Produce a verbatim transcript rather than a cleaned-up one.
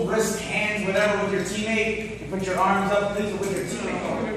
wrist, hands, whatever with your teammate. You put your arms up, things are with your teammate.